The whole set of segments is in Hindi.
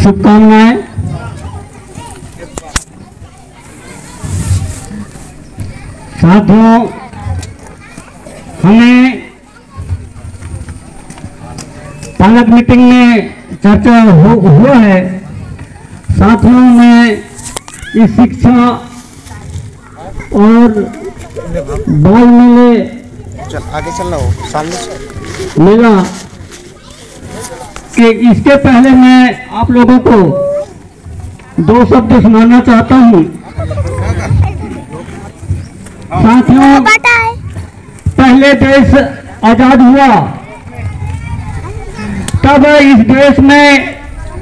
शुभकामनाएं। साथियों, हमें पालक मीटिंग में चर्चा हुआ है। साथियों में इस शिक्षा और बाल मेले आगे चलना हो सामने से मेला कि इसके पहले मैं आप लोगों को दो शब्द सुनाना चाहता हूँ। साथियों, पहले देश आजाद हुआ तब इस देश में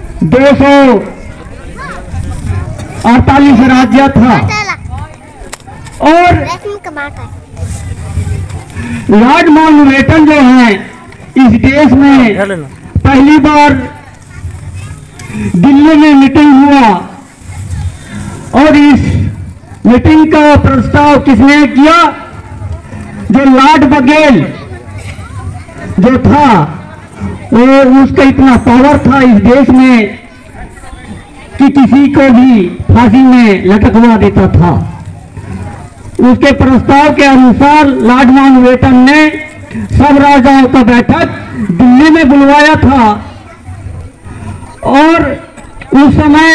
248 राज्य था और लॉर्ड माउंटबेटन जो है इस देश में पहली बार दिल्ली में मीटिंग हुआ और इस मीटिंग का प्रस्ताव किसने किया? जो लॉर्ड बघेल जो था, और उसका इतना पावर था इस देश में कि किसी को भी फांसी में लटकवा देता था। उसके प्रस्ताव के अनुसार लॉर्ड माउंटबेटन ने सब राजाओं का बैठक दिल्ली में बुलवाया था और उस समय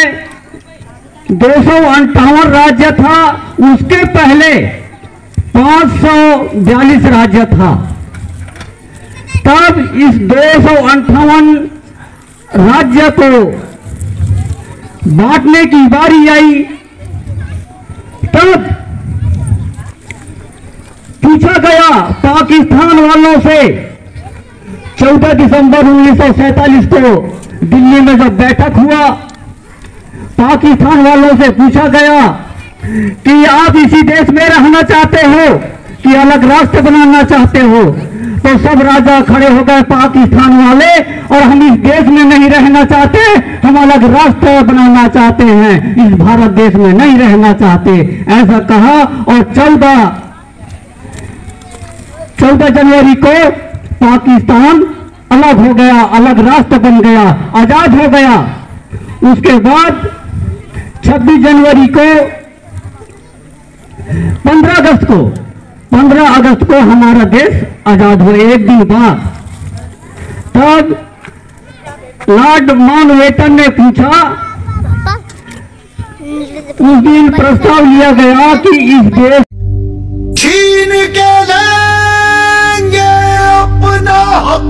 258 राज्य था। उसके पहले 542 राज्य था। तब इस 258 राज्य को बांटने की बारी आई। तब पूछा गया पाकिस्तान वालों से, 14 दिसंबर 1947 को दिल्ली में जब बैठक हुआ, पाकिस्तान वालों से पूछा गया कि आप इसी देश में रहना चाहते हो कि अलग राष्ट्र बनाना चाहते हो? तो सब राजा खड़े हो गए पाकिस्तान वाले, और हम इस देश में नहीं रहना चाहते, हम अलग राष्ट्र बनाना चाहते हैं, इस भारत देश में नहीं रहना चाहते, ऐसा कहा। और 14 जनवरी को पाकिस्तान अलग हो गया, अलग राष्ट्र बन गया, आजाद हो गया। उसके बाद 26 जनवरी को 15 अगस्त को हमारा देश आजाद हुआ। एक दिन बाद तब लॉर्ड माउंटबेटन ने पूछा, उस दिन प्रस्ताव लिया गया कि इस देश छीन के लेंगे अपना हक